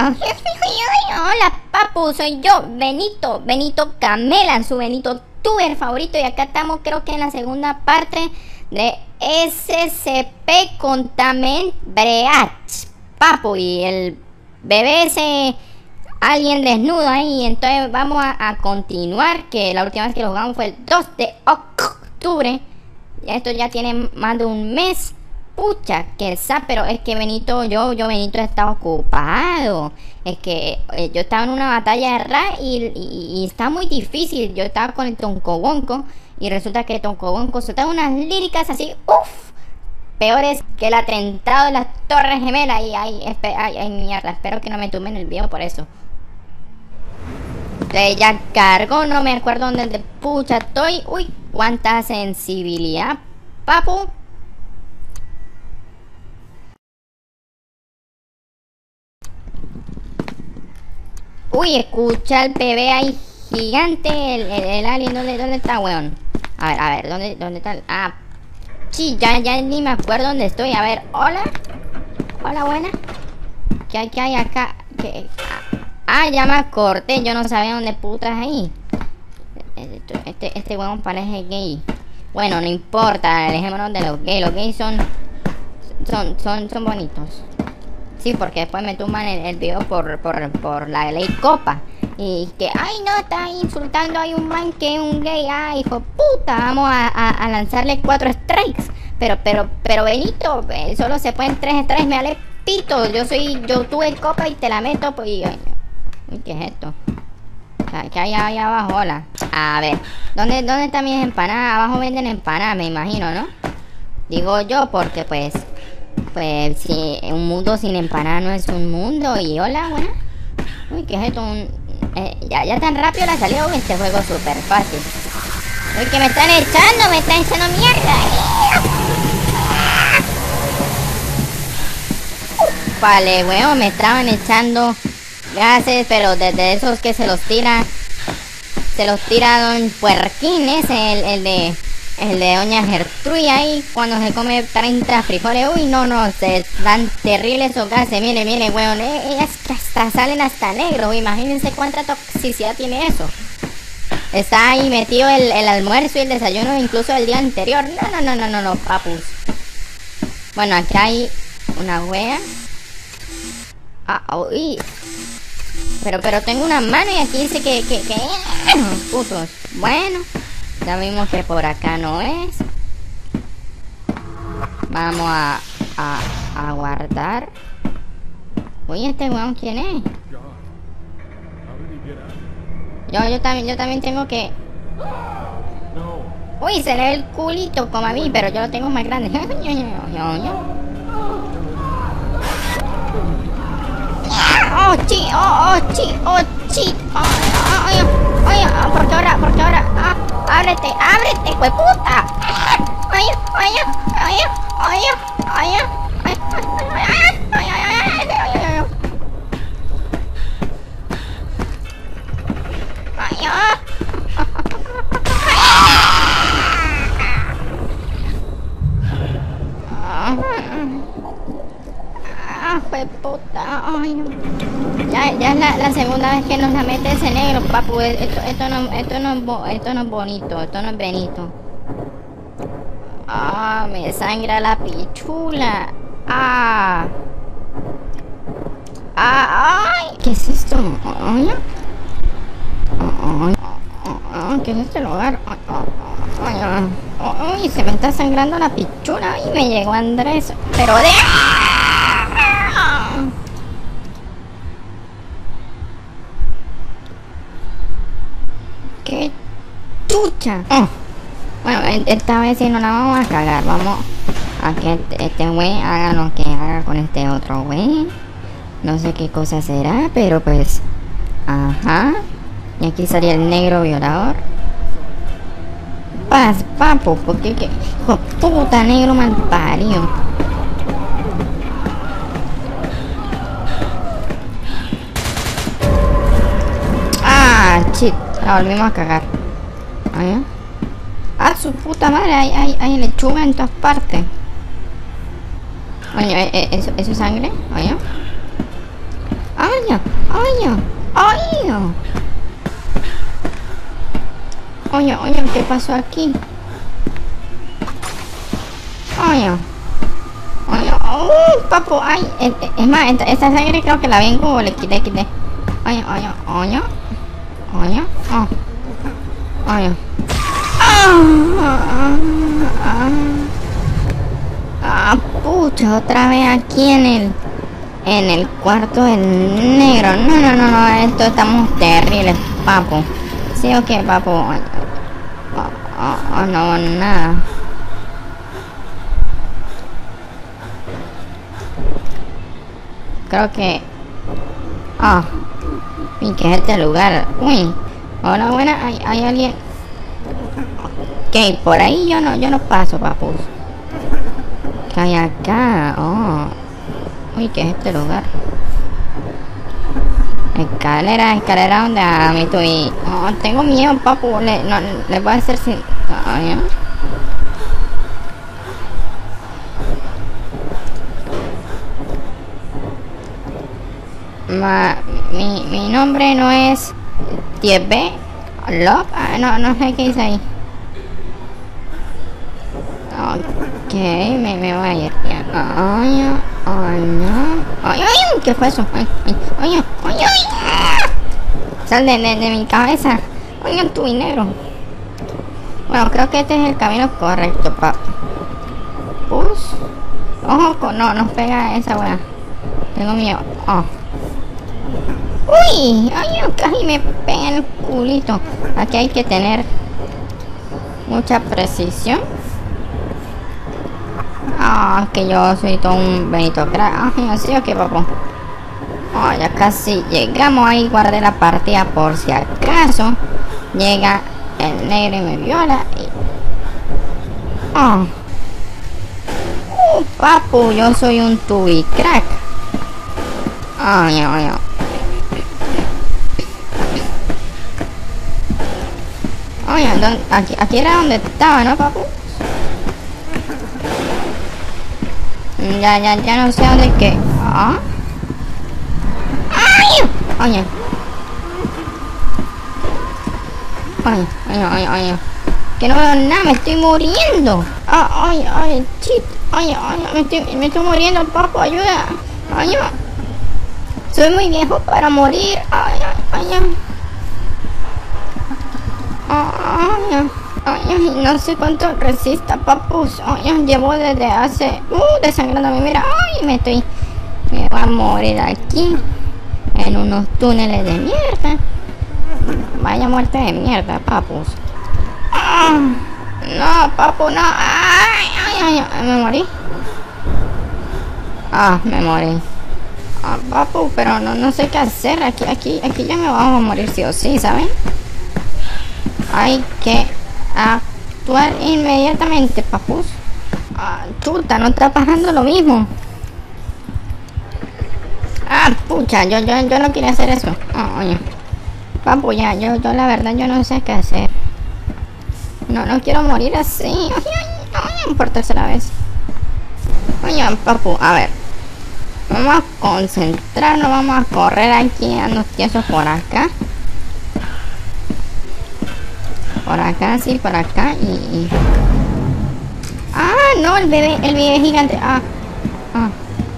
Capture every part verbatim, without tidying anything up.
Hola, papu, soy yo, Benito, Benito Camela, su Benito tuber favorito. Y acá estamos, creo que en la segunda parte de S C P Contamen Breach, papu. Y el bebé ese, alguien desnudo ahí. Entonces vamos a, a continuar, que la última vez que lo jugamos fue el dos de octubre. Esto ya tiene más de un mes. Pucha, que esa, pero es que Benito, yo, yo Benito estaba ocupado. Es que eh, yo estaba en una batalla de Ra y, y, y está muy difícil. Yo estaba con el Toncobonco y resulta que Toncobonco soltaba unas líricas así, uff, peores que el atentado de las Torres Gemelas. Y ay, ay, ay, ay, mierda, espero que no me tumben el video por eso. Entonces ya cargó, no me acuerdo dónde de pucha estoy. Uy, cuánta sensibilidad, papu. Uy, escucha el bebé ahí gigante, el, el, el alien. ¿Dónde, ¿Dónde está, weón? A ver, a ver, ¿dónde, dónde está? Ah, sí, ya, ya ni me acuerdo dónde estoy. A ver, hola. Hola, buena. ¿Qué hay, qué hay acá? ¿Qué? Ah, ya me acordé, yo no sabía dónde putas ahí. Este, este, este weón parece gay. Bueno, no importa, alejémonos de los gays. Los gays son, son, son, son bonitos. Sí, porque después me tumban el, el video por, por, por la ley Copa. Y que, ay no, está insultando a un man que es un gay. Ay, hijo puta, vamos a, a, a lanzarle cuatro strikes. Pero, pero, pero Benito, eh, solo se pueden tres strikes, me vale pito. Yo soy, yo tuve Copa y te la meto, pues. Y, uy, ¿qué es esto? ¿Qué hay ahí abajo? Hola. A ver, ¿dónde, dónde están mis empanadas? Abajo venden empanadas, me imagino, ¿no? Digo yo, porque pues... Pues si un mundo sin empanada no es un mundo. Y hola, buena. Uy, ¿qué es esto? Un, eh, ya, ya tan rápido la salió. Uy, este juego es súper fácil. Uy, que me están echando, me están echando mierda. Vale, weón, me estaban echando gases, pero desde esos que se los tira. Se los tira Don Puerquín, ese, el, el de... El de doña Gertrude ahí, cuando se come treinta frijoles. Uy, no, no, se dan terribles esos gases. Mire, mire, weón, eh, ellas hasta salen hasta negros. Imagínense cuánta toxicidad tiene eso. Está ahí metido el, el almuerzo y el desayuno, incluso el día anterior. No, no, no, no, no, no, papus. Bueno, aquí hay una wea. Ah, uy. Pero, pero tengo una mano y aquí dice que, que, que... putos. Bueno. Ya vimos que por acá no es. Vamos a, a, a guardar. Uy, este weón, ¿quién es? Yo, yo también, yo también tengo que... Uy, se le ve el culito como a mí, pero yo lo tengo más grande. Oh, chi, oh, oh, chi, oh, chi. Oye, oye, ¿por qué ahora? ¿Por qué ahora? Ah, ábrete, ábrete, hueputa. Oye, oye, oye, oye, oye, ah, hueputa, ay. Ya, ya es la, la segunda vez que nos la mete ese negro, papu. Esto, esto, no, esto, no, es bo, esto no es bonito, esto no es Benito. Ah, me sangra la pichula. Ah. Ah, ay. ¿Qué es esto? Ay, ay, ay, ¿qué es este lugar? Ay, ay, ay, ay, se me está sangrando la pichula. Y me llegó Andrés. Pero de... ¡Qué chucha! Oh. Bueno, esta vez sí no la vamos a cagar. Vamos a que este güey haga lo que haga con este otro güey. No sé qué cosa será, pero pues... Ajá. Y aquí salía el negro violador. Paz, papu, porque que... Hijo puta, negro malparido. Ah, shit. La volvimos a cagar. ¿Oye? Ah, su puta madre. Hay, hay, hay lechuga en todas partes. Oye, ¿eso, eso es sangre? Oye. ¡Ay! ¡Ay! ¡Ay! Oye, oye, ¿qué pasó aquí? Oye. Oye, oh, papu, ay, es, es más, esta, esta sangre creo que la vi en Google, le quité, quité. Oye, oye, oye. Oye, oh. Oye. Ah, ah, ah. Ah, pucha, otra vez aquí en el en el cuarto del negro. No, no, no, no, esto estamos terribles, papu. Sí, ok, papu. Oh, oh, oh, no, nada. Creo que... Ah, y que es este lugar. Uy, hola, buena, hay, hay alguien. Ok, por ahí yo no, yo no paso, papus. ¿Qué hay acá? Oh. Uy, ¿qué es este lugar? Escalera, escalera donde a mí estoy. Oh, tengo miedo, papu. Le, no, le voy a hacer sin. Oh, ¿ya? Ma, mi, mi nombre no es diez B Love. Ah, no, no sé qué dice ahí. Ok, me, me voy a ir. Ay, ay, no. Ay, ay, ¿qué fue eso? Ay, ay, ay, ay, ay. Sal de, de, de mi cabeza. Ay, tu negro. Bueno, creo que este es el camino correcto, papá. Pus. Ojo, no, nos pega esa weá. Tengo miedo. Oh. Uy, ay, casi me pega en el culito. Aquí hay que tener mucha precisión. Ah, que yo soy todo un Benito Crack. Ay, así o qué, papá. Oh, ya casi llegamos ahí. Guardé la partida por si acaso llega el negro y me viola. Y... Oh. Uh, papu, yo soy un tubi crack. Ay, ay, ay. Oye, aquí, aquí era donde estaba, ¿no, papu? Ya, ya, ya no sé dónde que. ¿Ah? ¡Ay! Oye. Oye, oye, oye, oye. Que no veo nada, me estoy muriendo. Ah, ay, ay, chit. Oye, oye, me estoy, me estoy muriendo, papu, ayuda. Oye. Soy muy viejo para morir. Ay, ay, ay. Ay, ay, ay, no sé cuánto resista, papus. Ay, llevo desde hace... Uh, desangrándome, mira. Ay, me estoy... Me voy a morir aquí. En unos túneles de mierda. Vaya muerte de mierda, papus. Ah, no, papu, no. Ay, ay, ay, me morí. Ah, me morí. Ah, papu, pero no, no sé qué hacer. Aquí, aquí, aquí ya me vamos a morir sí o sí, ¿saben? Hay que actuar inmediatamente, papus. Ah, chuta, no está pasando lo mismo. Ah, pucha, yo, yo, yo no quería hacer eso. Oh, oye. Papu, ya, yo, yo la verdad, yo no sé qué hacer. No, no quiero morir así. Oye, oye, por tercera vez. Oye, papu, a ver. Vamos a concentrarnos, vamos a correr aquí, dando tiesos por acá. Por acá, sí, por acá y, y... Ah, no, el bebé, el bebé gigante. Ah, ah.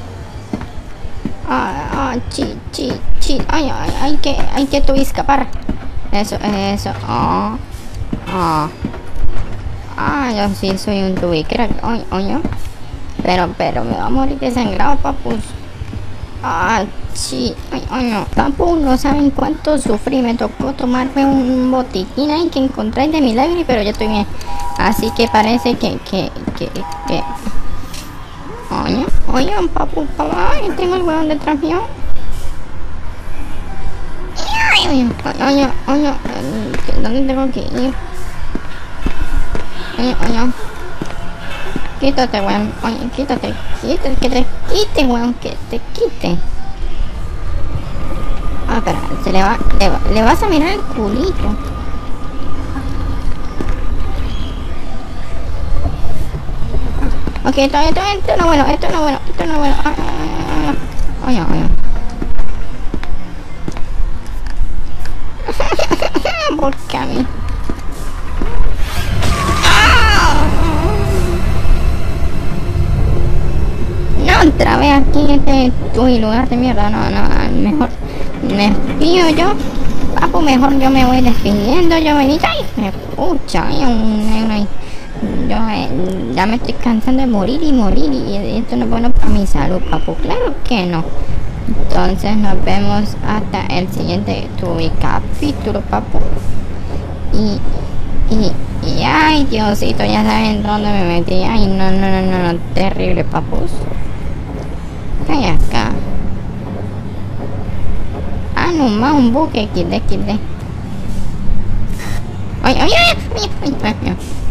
Ah, ah, chi, chi, chi. Ay, ay, hay que, hay que tú escapar. Eso, eso. Oh, oh. Ah, yo sí soy un tubi crack. Oye, oye. Pero, pero me va a morir desangrado, papus. Ah, sí. Ay, ay, no. Papu, no saben cuánto sufrí. Me tocó tomarme un botiquín ahí que encontré de milagro, pero ya estoy bien. Así que parece que, que, que, que... Oye, oye, papu, papá, tengo el huevón detrás mío. Oye, oye, oye, ¿dónde tengo que ir? Oye, oye. Quítate, weón. Oye, quítate. Quítate, que te quite, weón. Que te quite. Ah, espera. Se le va, le va. Le vas a mirar el culito. Ok, esto, esto, esto no es bueno. Esto no es bueno. Esto no es bueno. Ay, ay, ay, ay. Oye, oye. porque a mí. No, otra vez aquí en este uy, lugar de mierda. No, no, mejor me despido yo. Papu, mejor yo me voy despidiendo. Yo venita y me escucha. Hay un negro ahí. Yo eh, ya me estoy cansando de morir y morir. Y esto no es bueno para mi salud, papu. Claro que no. Entonces nos vemos hasta el siguiente tubi capítulo, papu. Y, y, y, ay, Diosito, ya saben dónde me metí. Ay, no, no, no, no, no, terrible, papus. Hay acá. Ah, no, más un buque, quité, quité. Ay, ay, ay, ay, ay, ay, ay.